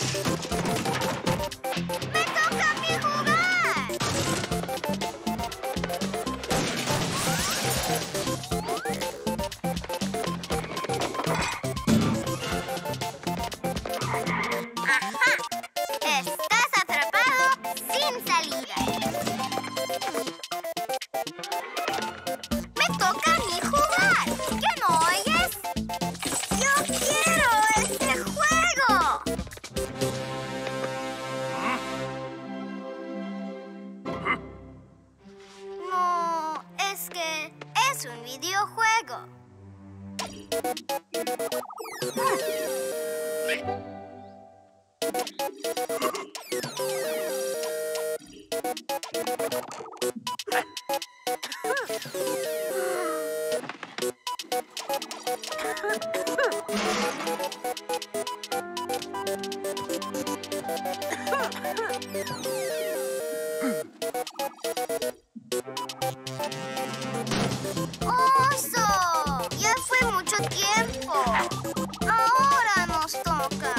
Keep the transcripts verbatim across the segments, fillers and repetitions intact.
¡Me toca a mí jugar! ¡Ajá! ¡Estás atrapado sin salida! ¡Me toca a mí jugar! ¿Qué no oyes? ¡Yo quiero este juego! No, es que es un videojuego. ¡Oso! Ya fue mucho tiempo. Ahora nos toca.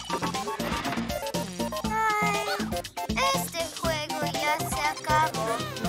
Ay, este juego ya se acabó.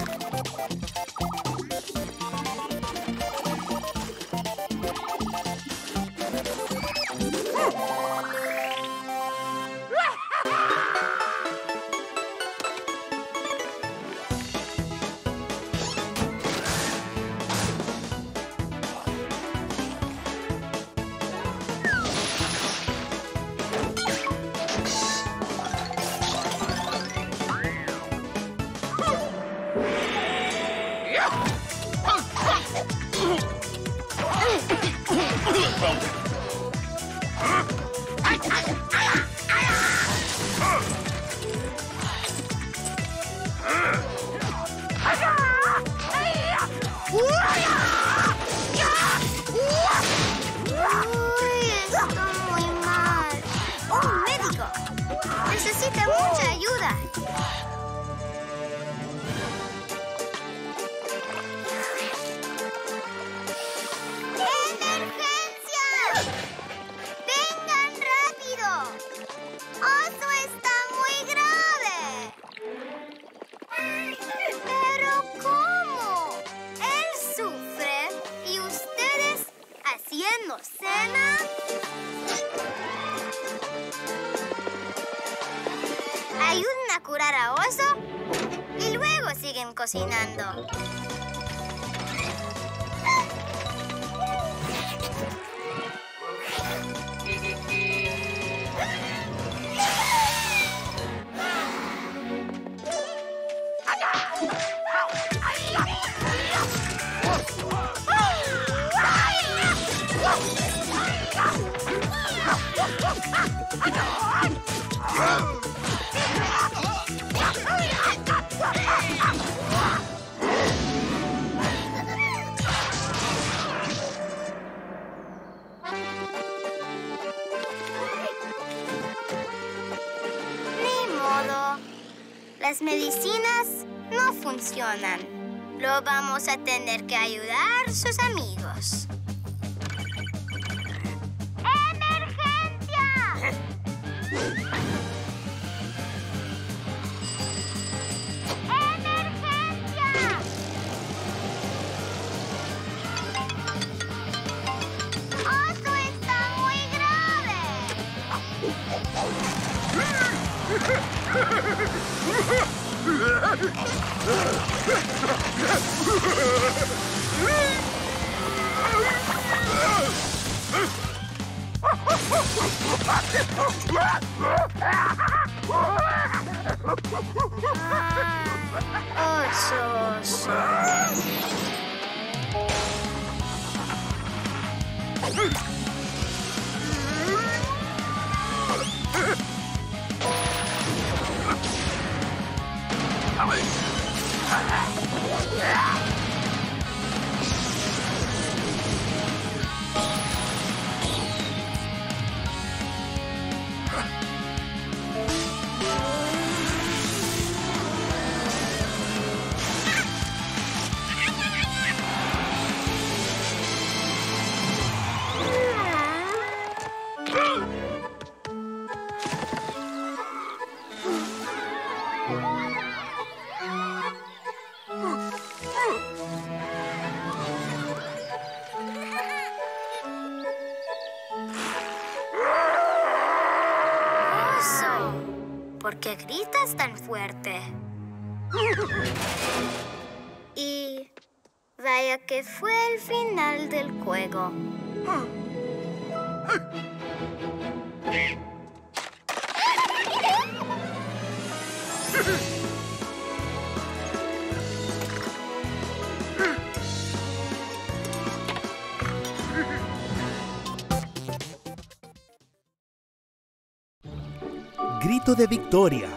Uy, está muy mal. ¡Un médico! Necesita mucha ayuda. ¡Emergencia! ¡Vengan rápido! ¡Oso está muy grave! ¿Pero cómo? Él sufre y ustedes haciendo cena. Ayuden a curar a Oso y luego siguen cocinando. Ni modo. Las medicinas no funcionan. Lo vamos a tener que ayudar a sus amigos. ¡Emergencia! ¡Emergencia! ¡Oso está muy grave! Ah, oso, oso. ¿por qué gritas tan fuerte? Y vaya que fue el final del juego. Grito de victoria.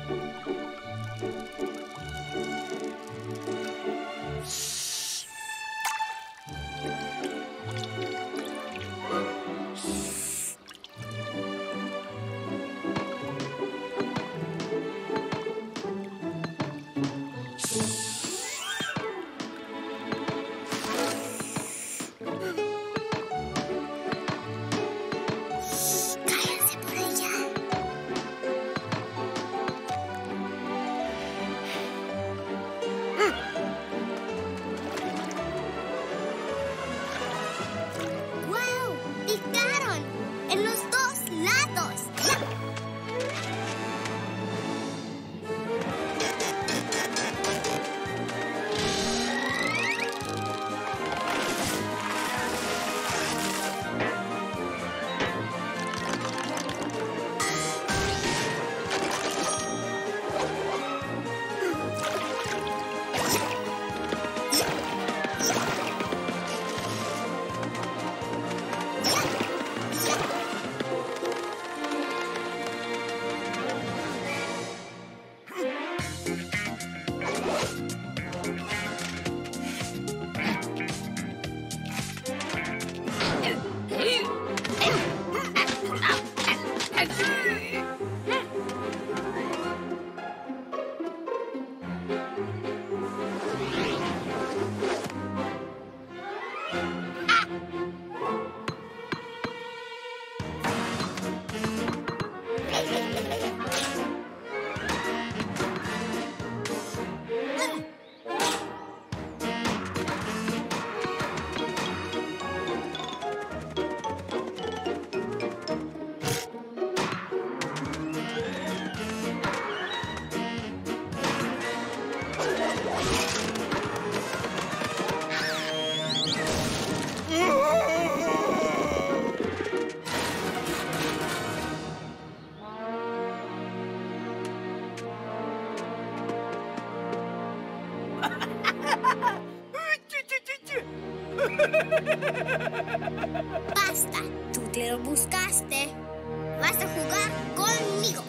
Basta, tú te lo buscaste. Vas a jugar conmigo.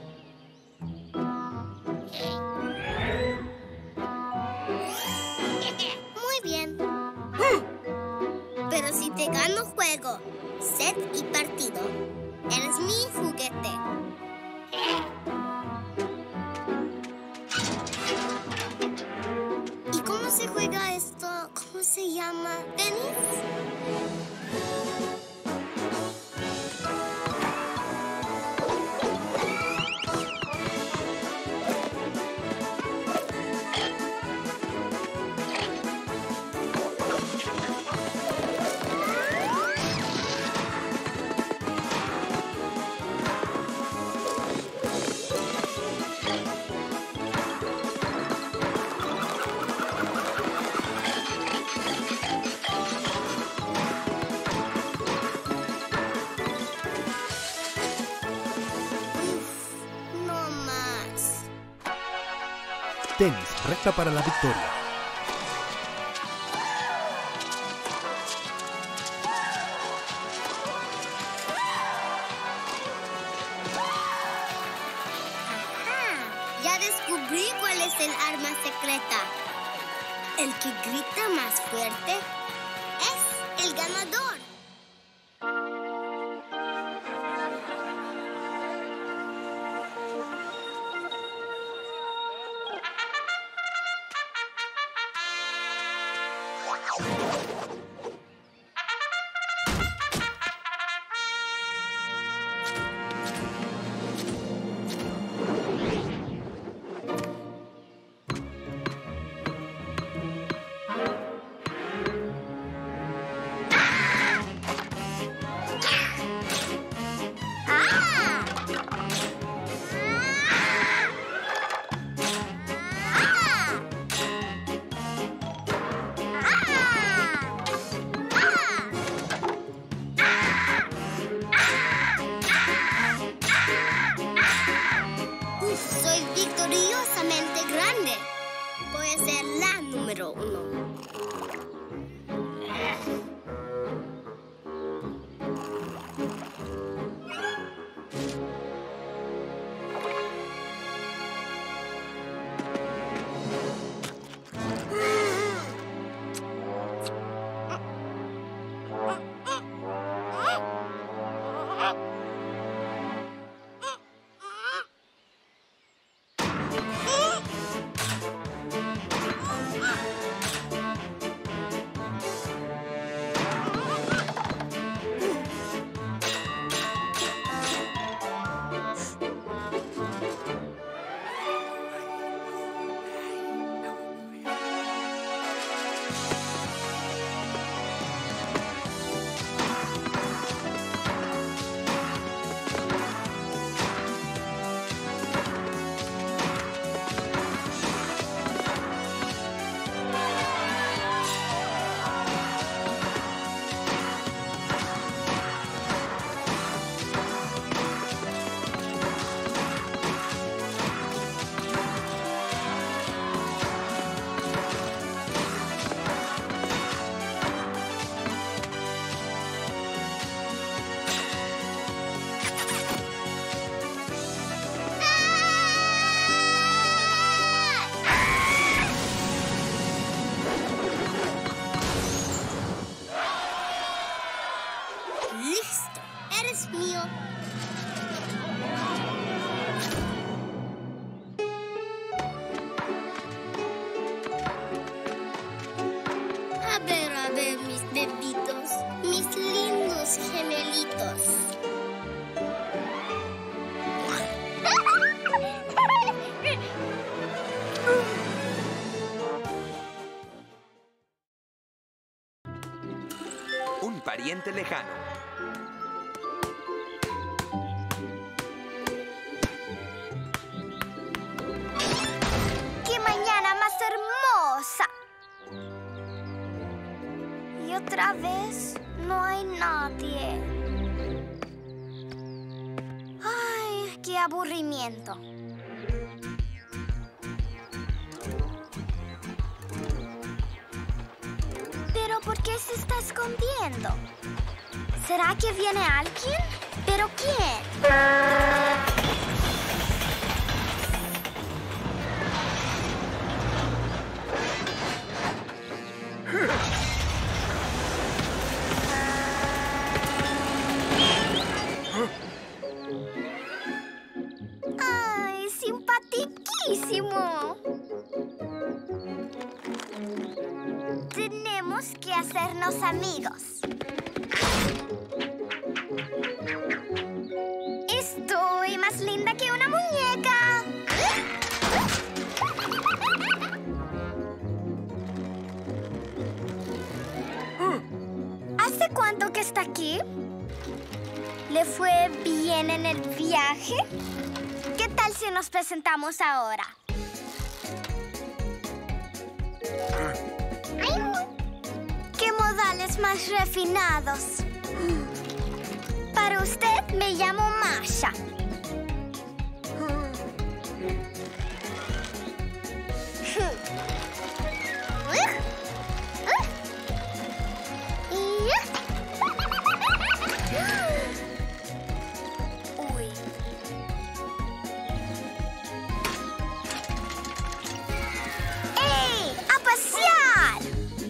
Muy bien. Pero si te gano juego, set y partido, eres mi juguete. ¿Y cómo se juega esto? ¿Cómo se llama? ¿Tenis? Tenis, recta para la victoria. Ajá, ya descubrí cuál es el arma secreta. El que grita más fuerte es el ganador. un pariente lejano. ¡Qué mañana más hermosa! Y otra vez no hay nadie. ¡Ay, qué aburrimiento! ¿Pero por qué se está escondiendo? ¿Será que viene alguien? ¿Pero quién? ¡Ay, simpatiquísimo! Tenemos que hacernos amigos. Estoy más linda que una muñeca. ¿Hace cuánto que está aquí? ¿Le fue bien en el viaje? ¿Qué tal si nos presentamos ahora? ¡Qué modales más refinados! Para usted me llamo Masha. Uy. ¡Ey! ¡A pasear!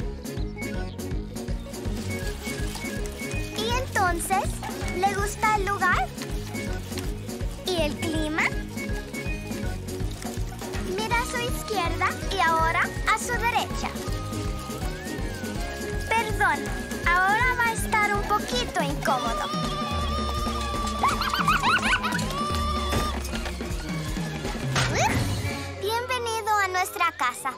¿Y entonces? ¿Le gusta el lugar? ¿Y el clima? Mira a su izquierda y ahora a su derecha. Perdón, ahora va a estar un poquito incómodo. Bienvenido a nuestra casa.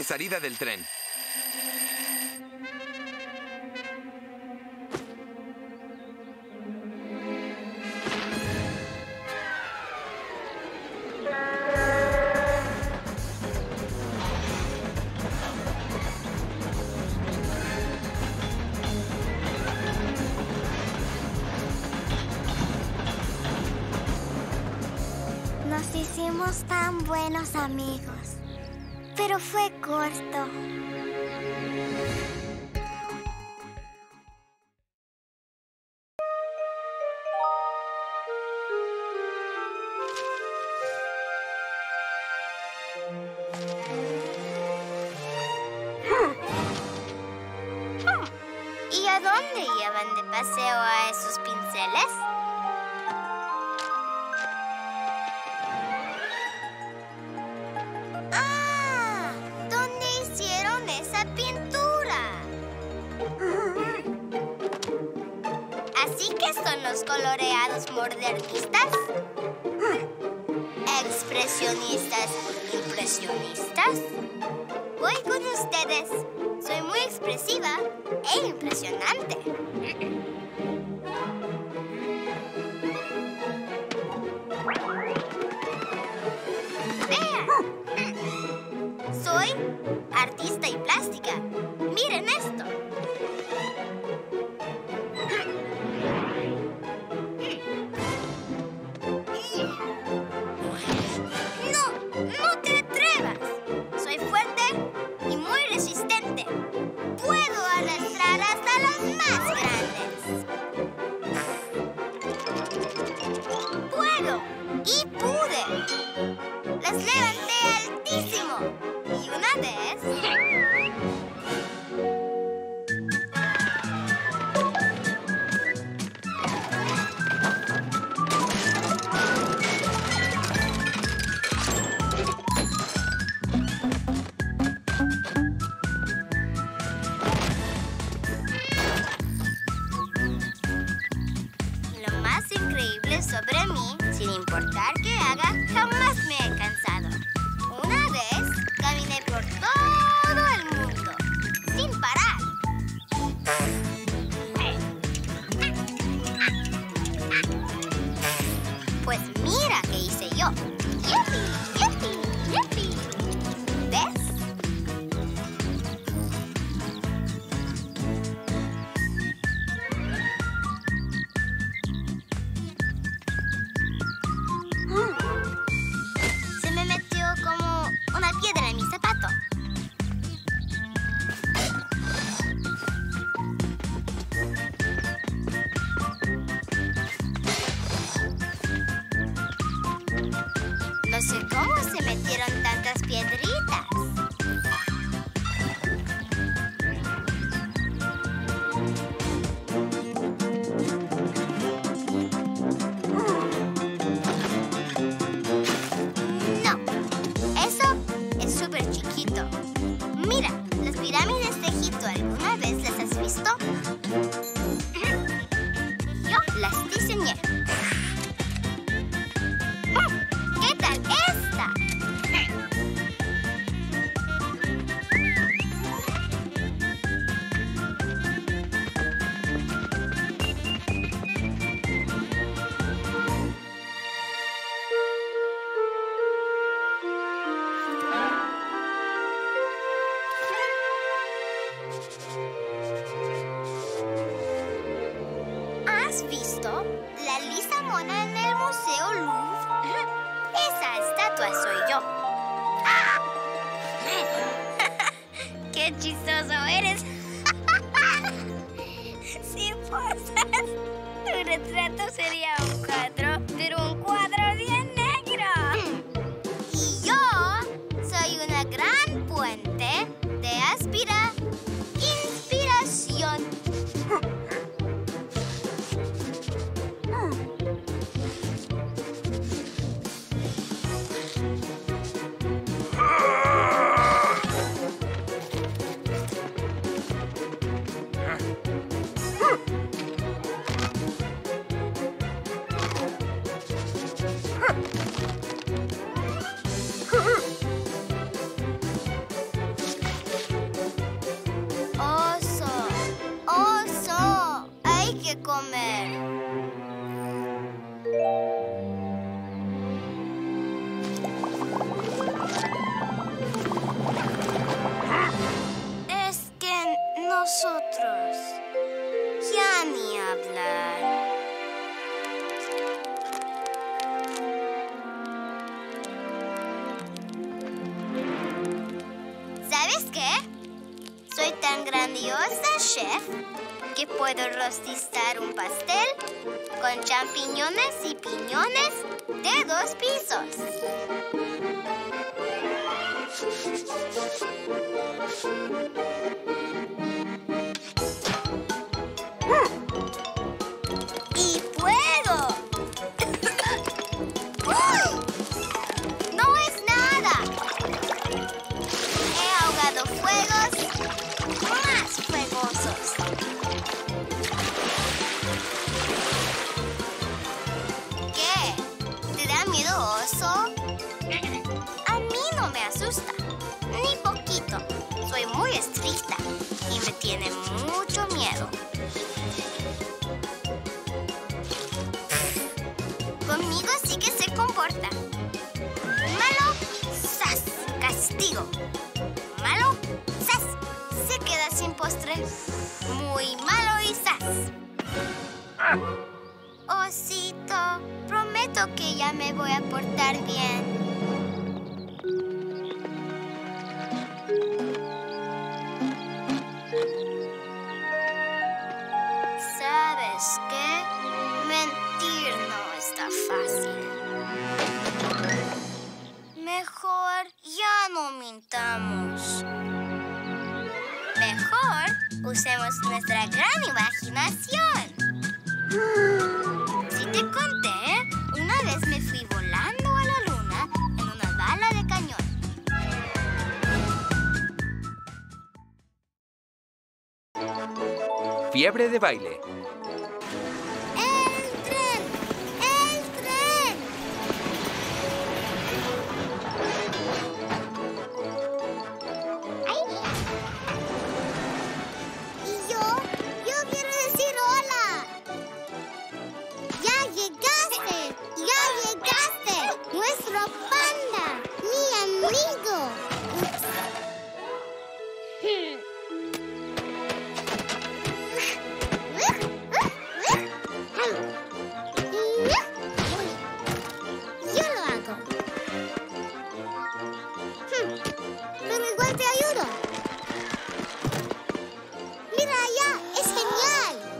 salida del tren. Nos hicimos tan buenos amigos, pero fue corto. ¿Y a dónde llevan de paseo a esos pinceles? ¡Ah! ¿Dónde hicieron esa pintura? ¿Así que son los coloreados modernistas? ¿Expresionistas impresionistas? Voy con ustedes. Soy muy expresiva e impresionante. Vean. Soy artista y plástica. Miren esto. No, no te atrevas. Soy fuerte y muy resistente. Puedo arrastrar hasta los más grandes. Puedo y pude. Las levanté altísimo. Y una vez... Lo más increíble sobre mí, sin importar qué haga, jamás me he cansado. Una vez caminé por todo el mundo, sin parar. Pues mira qué hice yo. ¡Yupi! ¡Yupi! ¡Yupi! ¿Ves? Se me metió como una piedra en mi zapato. No sé cómo se metieron tantas piedritas. No, eso es súper chiquito. Mira, las pirámides de Egipto, ¿alguna vez las has visto? Yo las diseñé. ¿Qué tal esta? ¿Has visto la lisa mona en el Museo Louvre? Esa estatua soy yo. ¡Qué chistoso eres! Si posas, tu retrato sería un cuadro, pero un cuadro bien negro. Y yo soy una gran puente de aspira inspiración. tan grandiosa, chef, que puedo rostizar un pastel con champiñones y piñones de dos pisos. ¡Y puedo! ¡Uy! ¡No es nada! He ahogado fuegos más fuegosos. ¿Qué? ¿Te da miedo, oso? A mí no me asusta, ni poquito. Soy muy estricta y me tiene mucho miedo. Conmigo sí que se comporta. Malo, ¡zas! Castigo. Malo, ¡zas! Se queda sin postre. Muy malo y ¡zas! Osito, prometo que ya me voy a portar bien. ¿Sabes qué? Mentir no está fácil. Mejor ya no mintamos. Mejor usemos nuestra gran imaginación. Si te conté, una vez me fui volando a la luna en una bala de cañón. Fiebre de baile. ¡El tren! ¡El tren! ¡Ay! Y yo, yo quiero decir hola. ¡Ya llegaste! ¡Ya llegaste! ¡Nuestro panda! ¡Mi amigo! Yo lo hago. Pero igual te ayudo. Mira allá, es genial.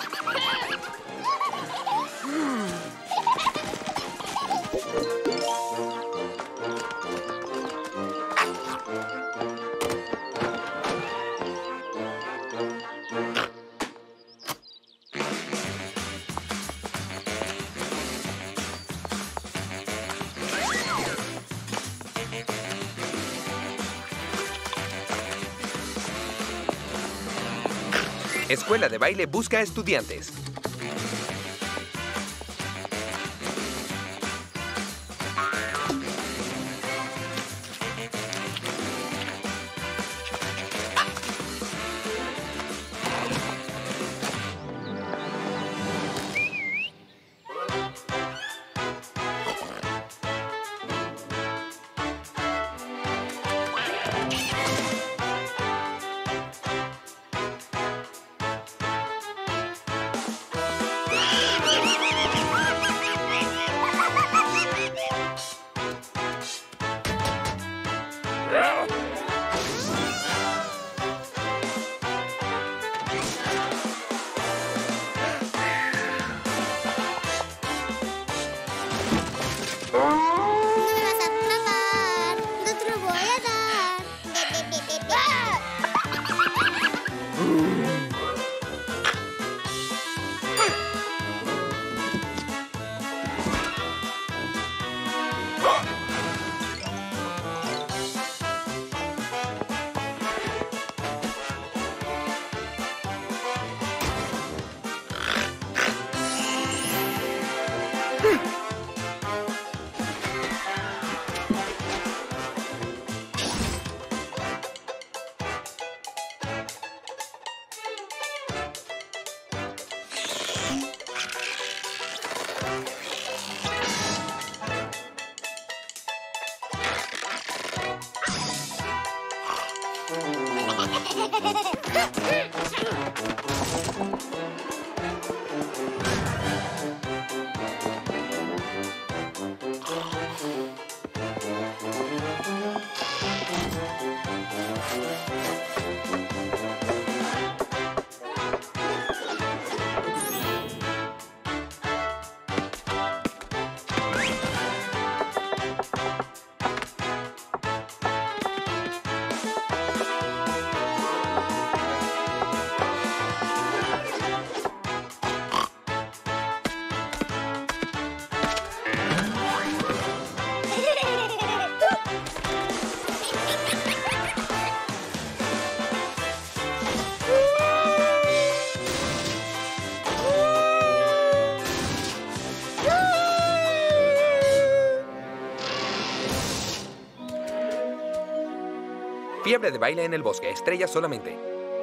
Escuela de baile busca estudiantes. Fiebre de baile en el bosque. Estrellas solamente.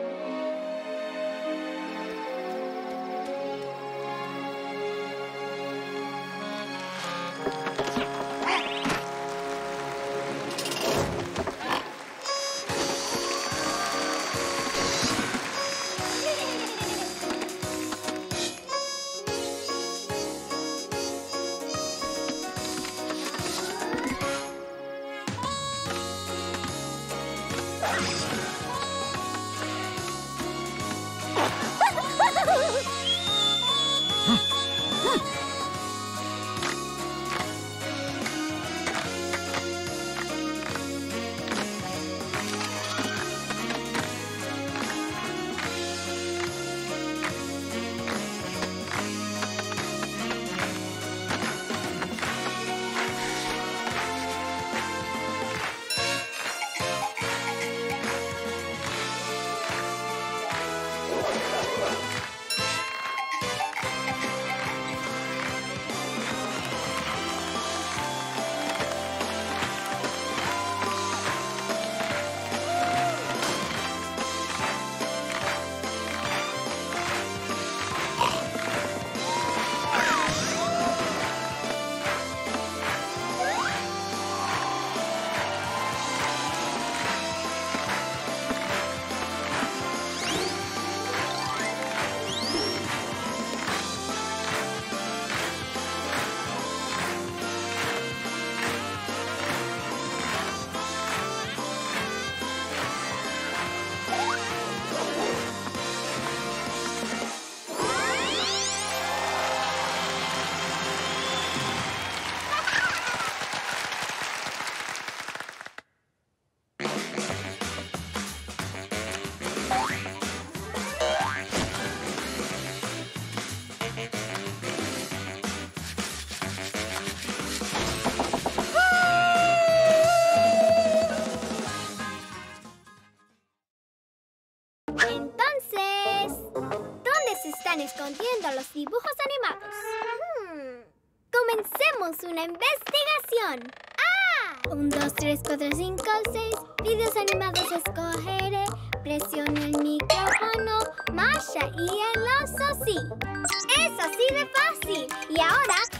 Escondiendo los dibujos animados. Hmm. Comencemos una investigación. ¡Ah! Un, dos, tres, cuatro, cinco, seis. Videos animados escogeré. Presiona el micrófono. Masha y el oso sí. Es así de fácil. Y ahora